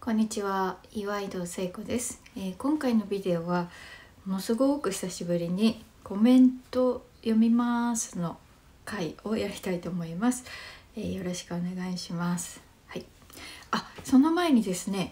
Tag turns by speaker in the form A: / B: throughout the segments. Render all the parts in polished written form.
A: こんにちは、岩井戸聖子です。今回のビデオはものすごく久しぶりにコメント読みますの回をやりたいと思います。よろしくお願いします。はい。その前にですね、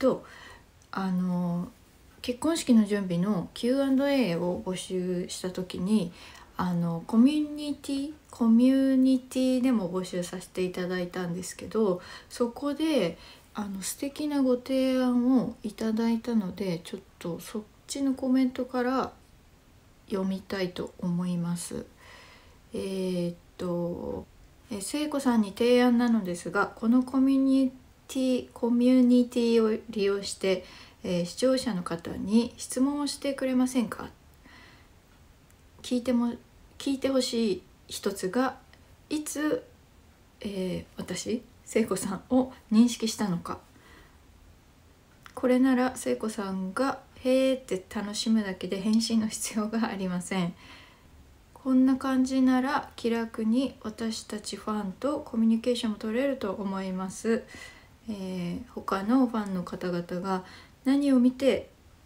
A: 結婚式の準備の Q&A を募集した時にコミュニティでも募集させていただいたんですけど、そこで素敵なご提案をいただいたので、ちょっとそっちのコメントから読みたいと思います。聖子さんに提案なのですが、このコミュニティを利用して、視聴者の方に質問をしてくれませんか。聞いてほしい一つが、いつ、私聖子さんを認識したのか。これなら聖子さんがへーって楽しむだけで返信の必要がありません。こんな感じなら気楽に私たちファンとコミュニケーションも取れると思います。他のファンの方々が何を見て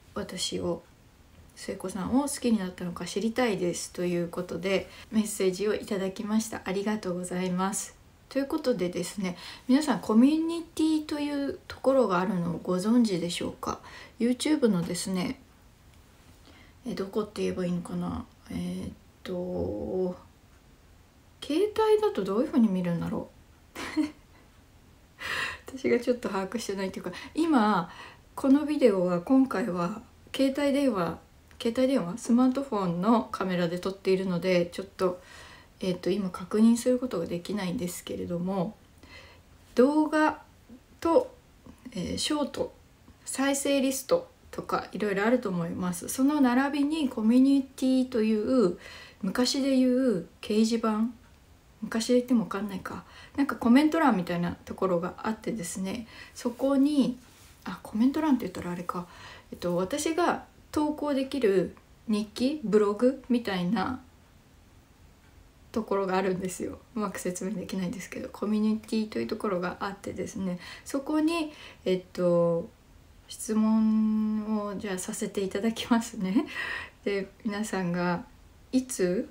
A: 聖子さんを好きになったのか知りたいですということでメッセージをいただきました。ありがとうございます。ということでですね、皆さんコミュニティというところがあるのをご存知でしょうか。 YouTube のですね、どこって言えばいいのかな、携帯だとどういうふうに見るんだろう私がちょっと把握してないというか、今このビデオは今回は携帯電話スマートフォンのカメラで撮っているので、ちょっと今確認することができないんですけれども、動画と、ショート再生リストとかいろいろあると思います。その並びにコミュニティという昔でいう掲示板、昔で言っても分かんないか、なんかコメント欄みたいなところがあってですね、そこにコメント欄って言ったらあれか、私が投稿できる日記ブログみたいなところがあるんですよ。うまく説明できないんですけど、コミュニティというところがあってですね、そこに質問をじゃあさせていただきますね。で、皆さんがいつ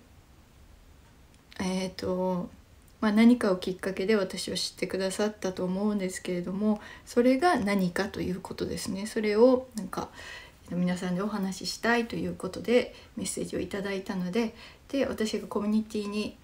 A: 何かをきっかけで私を知ってくださったと思うんですけれども、それが何かということですね。それを皆さんでお話ししたいということでメッセージをいただいたので、私がコミュニティに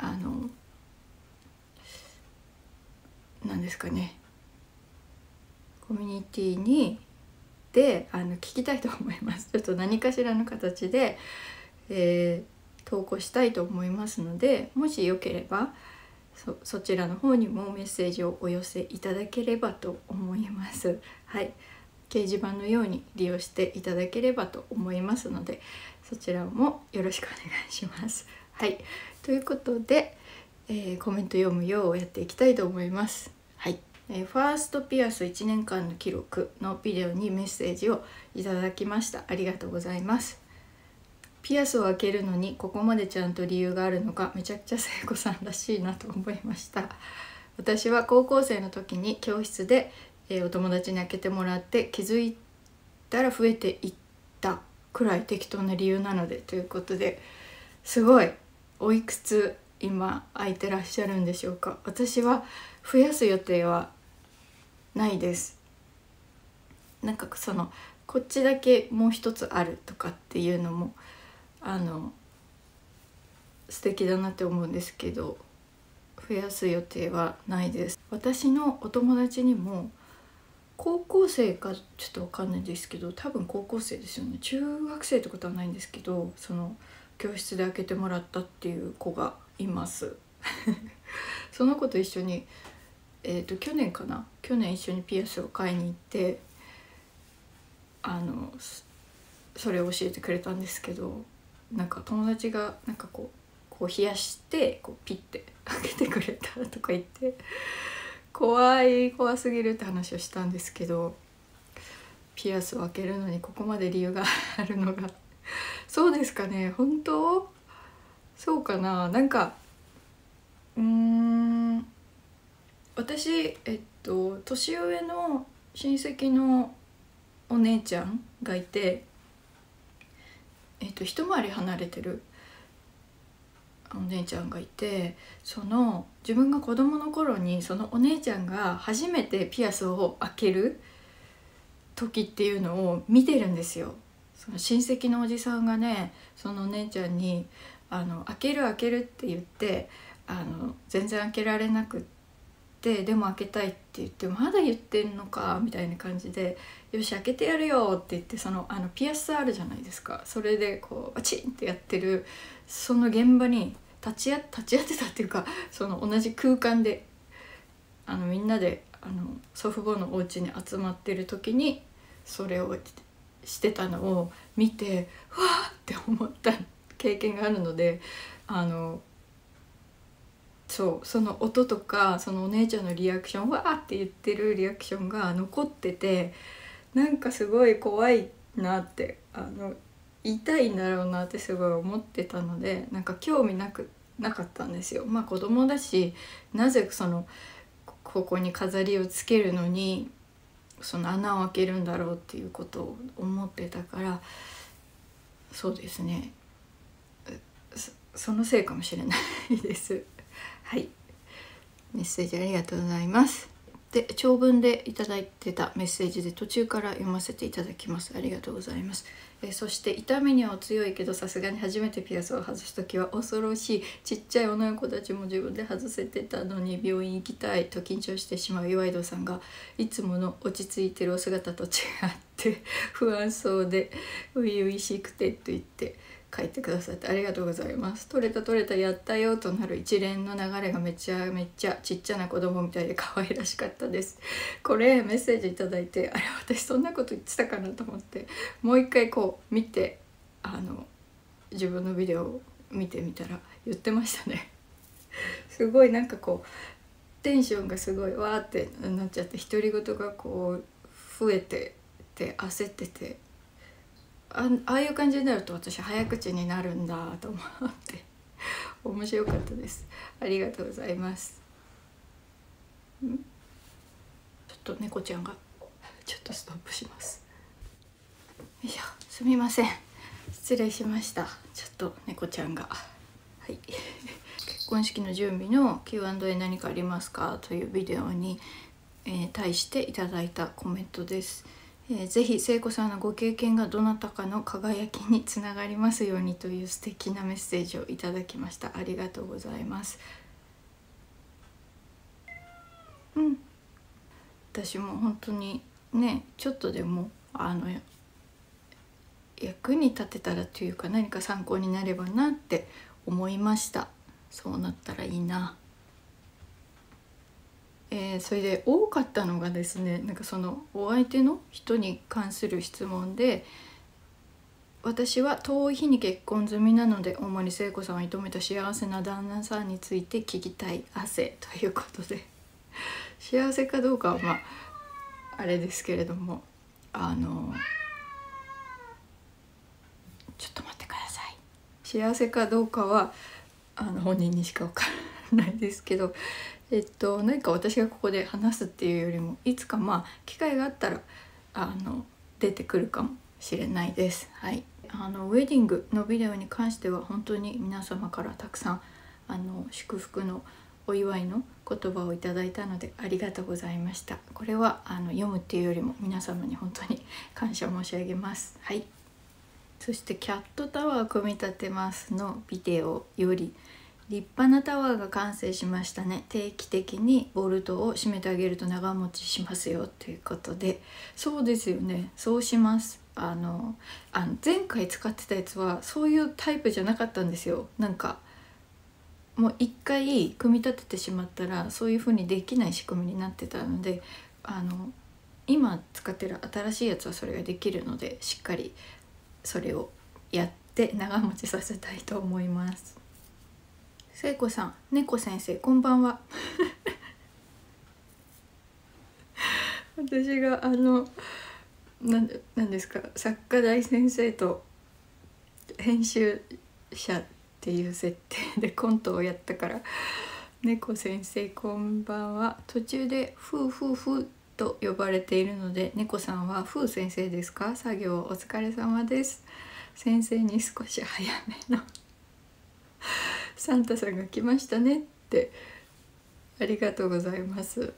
A: 何ですかね、コミュニティに聞きたいと思います。ちょっと何かしらの形で、投稿したいと思いますので、もしよければそちらの方にもメッセージをお寄せいただければと思います。はい、掲示板のように利用していただければと思いますので、そちらもよろしくお願いします。はい、ということで、コメント読むようやっていきたいと思います。はい、ファーストピアス1年間の記録のビデオにメッセージをいただきました。ありがとうございます。ピアスを開けるのにここまでちゃんと理由があるのか、めちゃくちゃ聖子さんらしいなと思いました。私は高校生の時に教室で、お友達に開けてもらって気づいたら増えていったくらい適当な理由なので、ということで、すごいおいくつ今開いてらっしゃるんでしょうか。私は増やす予定はないです。こっちだけもう一つあるとかっていうのも素敵だなって思うんですけど、増やす予定はないです。私のお友達にも高校生かちょっと分かんないですけど、多分高校生ですよね。中学生ってことはないんですけど、その教室で開けてもらったっていう子がいますその子と一緒に去年一緒にピアスを買いに行って、それを教えてくれたんですけど、友達がこう冷やしてピッて開けてくれたとか言って、怖すぎるって話をしたんですけど、ピアスを開けるのにここまで理由があるのがそうですかね、本当そうかな。私年上の親戚のお姉ちゃんがいて、一回り離れてるお姉ちゃんがいて、自分が子供の頃にそのお姉ちゃんが初めてピアスを開ける時っていうのを見てるんですよ。その親戚のおじさんがね、そのお姉ちゃんに開ける開けるって言って全然開けられなくって、でも開けたいって言って、まだ言ってんのかみたいな感じで、よし開けてやるよって言って、ピアスあるじゃないですか、それでこうバチンってやってるその現場に立ち会ってたっていうか、その同じ空間でみんなで祖父母のお家に集まってる時にそれをしてたのを見て、わーって思った経験があるので、その音とかそのお姉ちゃんのリアクション、わーって言ってるリアクションが残ってて、なんかすごい怖いなって、言いたいんだろうなってすごい思ってたので、なんか興味なかったんですよ。まあ子供だし、なぜここに飾りをつけるのにその穴を開けるんだろうっていうことを思ってたから、そうですね、そのせいかもしれないですはい、メッセージありがとうございます。で、長文でいただいてたメッセージで途中から読ませていただきます。ありがとうございます。そして痛みには強いけど、さすがに初めてピアスを外す時は恐ろしい。ちっちゃい女の子たちも自分で外せてたのに病院行きたいと緊張してしまう岩井戸さんが、いつもの落ち着いてるお姿と違って不安そうで初々しくてと言って書いてくださってありがとうございます。取れたやったよとなる一連の流れがめちゃめちゃちっちゃな子供みたいで可愛らしかったです。これメッセージいただいて、あれ私そんなこと言ってたかなと思って、もう一回こう見て自分のビデオを見てみたら言ってましたねすごいなんかこうテンションがすごいわーってなっちゃって、独り言がこう増えてて焦ってて、ああいう感じになると私早口になるんだと思って面白かったです。ありがとうございます。ちょっと猫ちゃんがちょっとストップします。よいしょ、すみません、失礼しました。ちょっと猫ちゃんがはい結婚式の準備の Q&A 何かありますかというビデオに、対していただいたコメントです。ぜひ聖子さんのご経験がどなたかの輝きにつながりますようにという素敵なメッセージをいただきました。ありがとうございます。私も本当にね、ちょっとでも役に立てたらというか、何か参考になればなって思いました。そうなったらいいな。それで多かったのがですね、なんかそのお相手の人に関する質問で、私は遠い日に結婚済みなので主に聖子さんを射止めた幸せな旦那さんについて聞きたい汗ということで、幸せかどうかはまああれですけれども、ちょっと待ってください。幸せかどうかは本人にしか分からないですけど、何か私がここで話すっていうよりも、いつかまあ機会があったら出てくるかもしれないです。はい、ウェディングのビデオに関しては本当に皆様からたくさん祝福のお祝いの言葉をいただいたのでありがとうございました。これは読むっていうよりも皆様に本当に感謝申し上げます。はい。そしてキャットタワー組み立てますのビデオより、立派なタワーが完成しましたね。定期的にボルトを締めてあげると長持ちしますよということで、そうですよね、そうします。前回使ってたやつはそういうタイプじゃなかったんですよ。なんかもう一回組み立ててしまったらそういう風にできない仕組みになってたので、今使ってる新しいやつはそれができるので、しっかりそれをやって長持ちさせたいと思います。聖子さん、猫先生こんばんは私がなんですか、作家大先生と編集者っていう設定でコントをやったから、猫先生こんばんは、途中でフーフーフーっと呼ばれているので、猫さんは風先生ですか？作業お疲れ様です。先生に少し早めのサンタさんが来ましたねって、ありがとうございます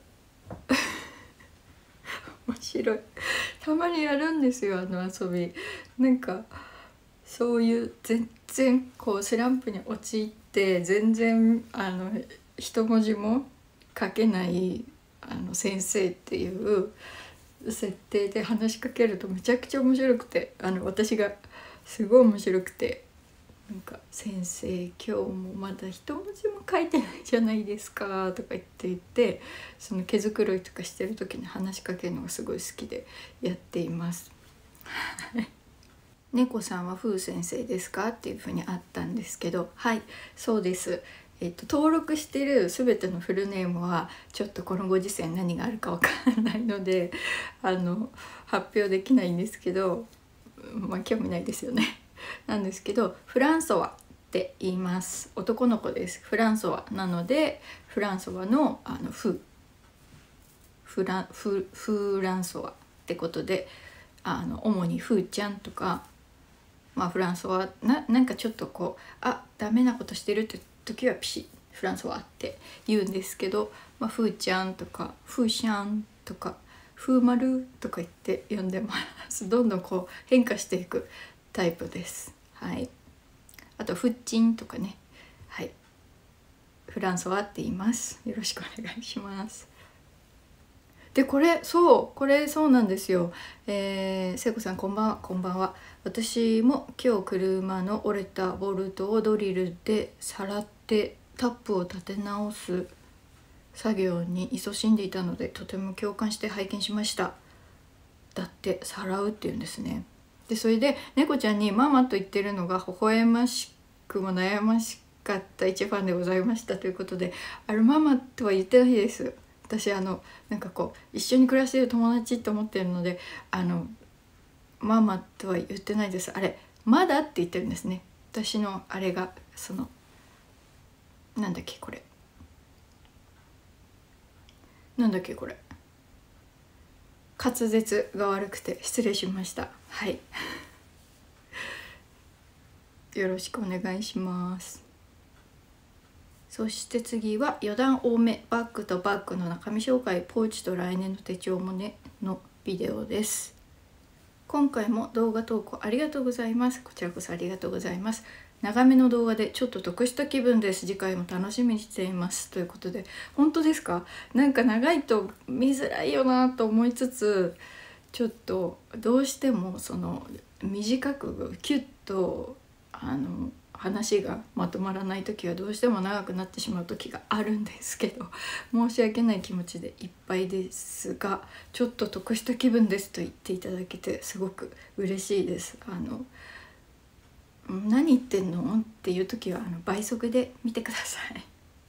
A: 面白い。たまにやるんですよ、あの遊び。なんかそういう全然こうスランプに陥って全然一文字も書けない先生っていう設定で話しかけるとめちゃくちゃ面白くて、私がすごい面白くて、なんか「先生今日もまだ一文字も書いてないじゃないですか」とか言って、その毛づくろいとかしてる時に話しかけるのがすごい好きでやっています猫さんは風先生ですかっていうふうにあったんですけど、はい、そうです。登録してる全てのフルネームはちょっとこのご時世何があるかわからないので発表できないんですけど、まあ興味ないですよねなんですけど、フランソワって言います。男の子です。フランソワなので、フランソワのフランソワってことで、主にフーちゃんとか、まあフランソワなんかちょっとこうダメなことしてるって時はピシッフランソワって言うんですけど、まあ、フーちゃんとかフーシャンとかフーマルとか言って呼んでます。どんどんこう変化していくタイプです。はい。あとフッチンとかね、はい、フランソワって言います。よろしくお願いします。でこれそうなんですよ。聖子さんこんばんは。こんばんは。私も今日車の折れたボルトをドリルでさらってタップを立て直す作業に勤しんでいたので、とても共感して拝見しました。だってさらうっていうんですね。でそれで猫ちゃんにママと言ってるのが微笑ましくも悩ましかった一番でございましたということで、ママとは言ってないです。私なんかこう一緒に暮らしている友達と思ってるので、ママとは言ってないです。まだって言ってるんですね。私のあれがなんだっけこれ滑舌が悪くて失礼しました。はいよろしくお願いします。そして次は余談多めバッグとバッグの中身紹介、ポーチと来年の手帳もねのビデオです。今回も動画投稿ありがとうございます。こちらこそありがとうございます。長めの動画でちょっと得した気分です。次回も楽しみにしていますということで、本当ですか？なんか長いと見づらいよなと思いつつ、ちょっとどうしても短くキュッと話がまとまらない時はどうしても長くなってしまう時があるんですけど、申し訳ない気持ちでいっぱいですが、ちょっと得した気分ですと言っていただけてすごく嬉しいです。何言ってんのっていう時は倍速で見てください。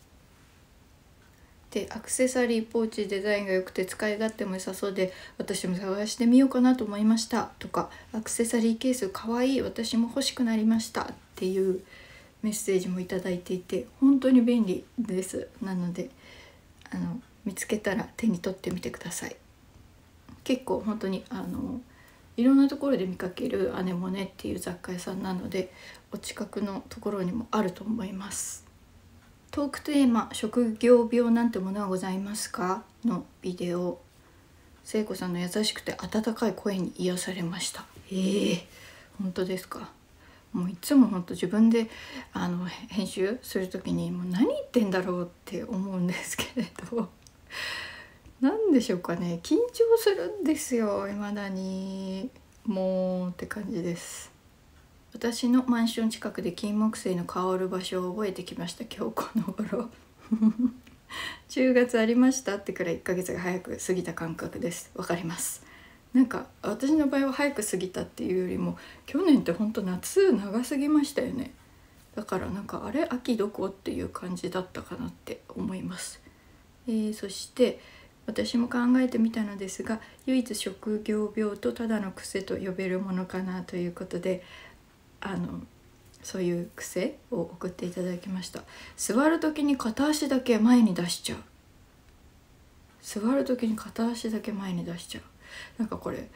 A: でアクセサリーポーチデザインが良くて使い勝手も良さそうで私も探してみようかなと思いましたとか、アクセサリーケースかわいい私も欲しくなりましたっていうメッセージもいただいていて、本当に便利です。なので見つけたら手に取ってみてください。結構本当にいろんなところで見かけるアネモネっていう雑貨屋さんなので、お近くのところにもあると思います。トークテーマ「職業病なんてものはございますか?」のビデオ、聖子さんの優しくて温かい声に癒されました。本当ですか？もういつも本当自分で編集する時にもう何言ってんだろうって思うんですけれどなんでしょうかね、緊張するんですよ未だに。もうって感じです。私のマンション近くで金木犀の香る場所を覚えてきました。今日この頃10月ありましたってくらい1ヶ月が早く過ぎた感覚です。わかります。なんか私の場合は早く過ぎたっていうよりも去年ってほんと夏長すぎましたよね。だからなんか秋どこっていう感じだったかなって思います。そして私も考えてみたのですが、唯一職業病とただの癖と呼べるものかなということでそういう癖を送っていただきました。座る時に片足だけ前に出しちゃう。 座る時に片足だけ前に出しちゃう。なんかこれ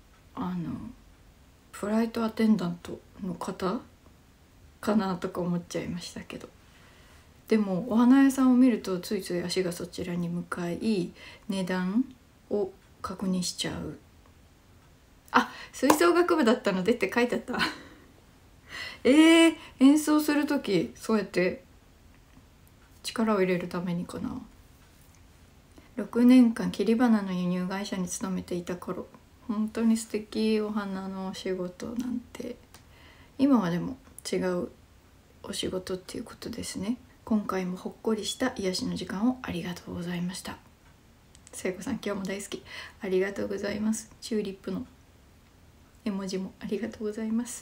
A: フライトアテンダントの方かなとか思っちゃいましたけど、でもお花屋さんを見るとついつい足がそちらに向かい値段を確認しちゃう。あ、吹奏楽部だったのでって書いてあった演奏する時そうやって力を入れるためにかな。6年間切り花の輸入会社に勤めていた頃、本当に素敵。お花のお仕事なんて今はでも違うお仕事っていうことですね。今回もほっこりした癒しの時間をありがとうございました。聖子さん今日も大好き、ありがとうございます。チューリップの絵文字もありがとうございます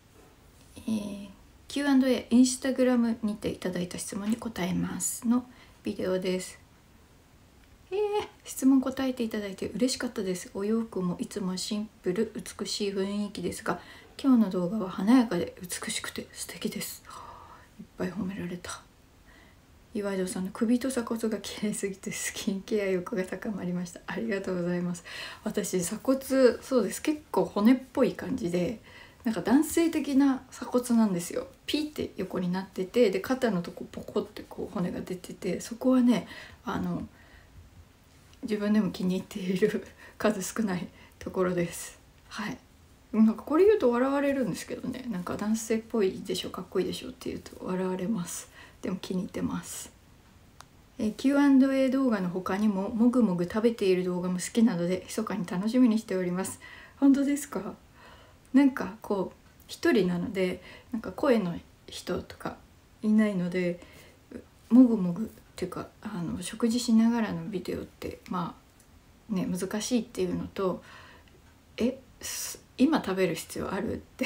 A: 。Q&A インスタグラムにていただいた質問に答えますのビデオです。質問答えていただいて嬉しかったです。お洋服もいつもシンプル美しい雰囲気ですが、今日の動画は華やかで美しくて素敵です。いっぱい褒められた。岩井戸さんの首と鎖骨が綺麗すぎてスキンケア欲が高まりました。ありがとうございます。私鎖骨そうです、結構骨っぽい感じで、なんか男性的な鎖骨なんですよ。ピーって横になってて、で肩のとこポコってこう骨が出てて、そこはね自分でも気に入っている数少ないところです。はい。なんかこれ言うと笑われるんですけどね、なんか男性っぽいでしょ、かっこいいでしょって言うと笑われます。でも気に入ってます。Q&A 動画の他にももぐもぐ食べている動画も好きなので密かに楽しみにしております。本当ですか？なんかこう一人なので、なんか声の人とかいないので、もぐもぐっていうか食事しながらのビデオってまあね難しいっていうのと、今食べる必要あるって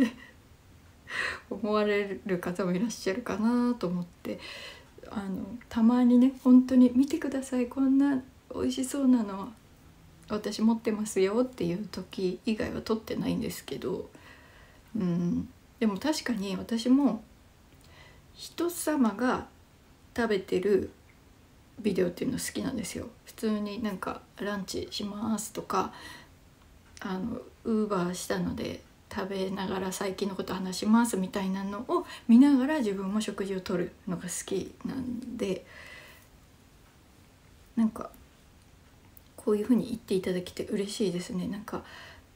A: 思われる方もいらっしゃるかなと思って、たまにね本当に見てください、こんな美味しそうなの私持ってますよっていう時以外は撮ってないんですけど、でも確かに私も人様が食べてるビデオっていうの好きなんですよ。普通になんかランチしますとかウーバーしたので食べながら最近のこと話しますみたいなのを見ながら自分も食事をとるのが好きなんで、なんかこういうふうに言っていただけて嬉しいですね。なんか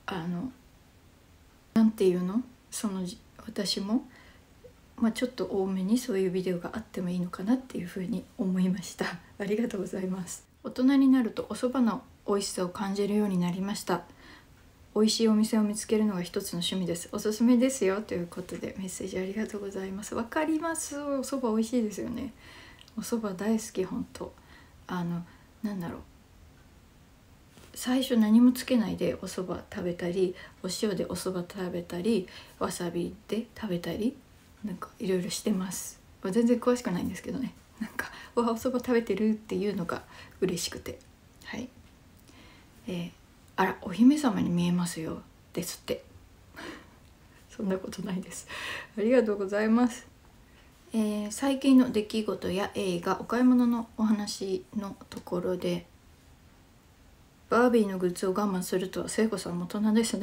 A: なんていうの、私も、ちょっと多めにそういうビデオがあってもいいのかなっていうふうに思いました。ありがとうございます。大人になるとお蕎麦の美味しさを感じるようになりました。美味しいお店を見つけるのが一つの趣味です。おすすめですよということでメッセージありがとうございます。わかります。お蕎麦美味しいですよね。お蕎麦大好き。本当なんだろう、最初何もつけないでお蕎麦食べたり、お塩でお蕎麦食べたり、わさびで食べたり、なんかいろいろしてます。全然詳しくないんですけどね、なんかお蕎麦食べてるっていうのが嬉しくて、はい。あら、お姫様に見えますよですってそんなことないです。ありがとうございます。最近の出来事や映画、お買い物のお話のところで、バービーのグッズを我慢するとは聖子さんも大人ですね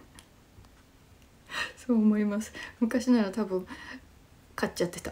A: そう思います。昔なら多分買っちゃってた。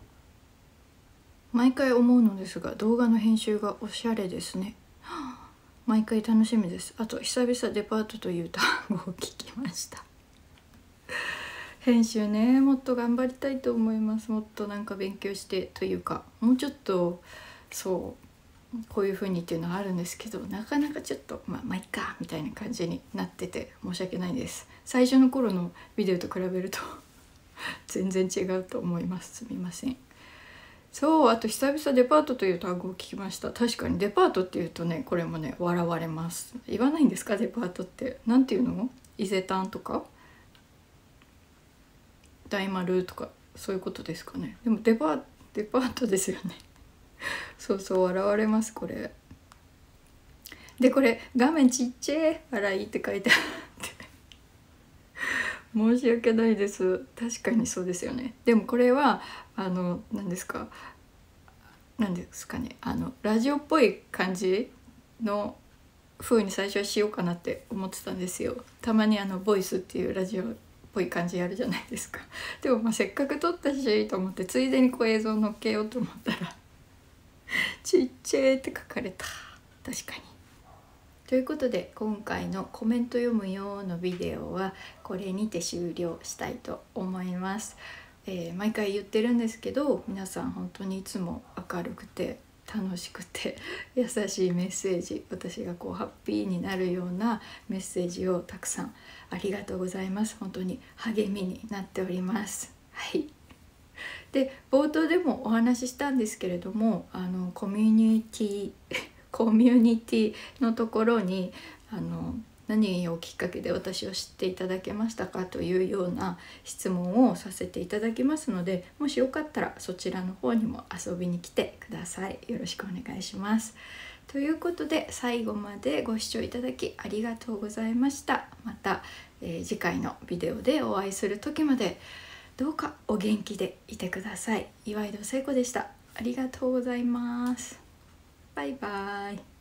A: 毎回思うのですが、動画の編集がおしゃれですね。毎回楽しみです。あと久々デパートという単語を聞きました編集ね、もっと頑張りたいと思います。もっとなんか勉強してというか、もうちょっとこういう風にっていうのはあるんですけど、なかなかちょっとまあいっかみたいな感じになってて申し訳ないです。最初の頃のビデオと比べると全然違うと思います。すみません。あと久々デパートという単語を聞きました。確かにデパートっていうとね、これもね笑われます。言わないんですかデパートって。なんていうの？伊勢丹とか大丸とかそういうことですかね。でもデパートですよね笑われますこれで。これ画面ちっちゃい笑いって書いてあって申し訳ないです。確かにそうですよね。でもこれは何ですかね、ラジオっぽい感じの風に最初はしようかなって思ってたんですよ。たまにボイスっていうラジオっぽい感じやるじゃないですか。でもせっかく撮ったしと思ってついでに映像載っけようと思ったらちっちゃいって書かれた。確かに。ということで今回のコメント読むよのビデオはこれにて終了したいと思います。毎回言ってるんですけど、皆さん本当にいつも明るくて楽しくて優しいメッセージ、私がハッピーになるようなメッセージをたくさんありがとうございます。本当に励みになっております。はい。で冒頭でもお話ししたんですけれども、コミュニティのところに何をきっかけで私を知っていただけましたかというような質問をさせていただきますので、もしよかったらそちらの方にも遊びに来てください。よろしくお願いします。ということで最後までご視聴いただきありがとうございました。また、次回のビデオでお会いする時までどうかお元気でいてください。岩井戸聖子でした。ありがとうございます。バイバイ。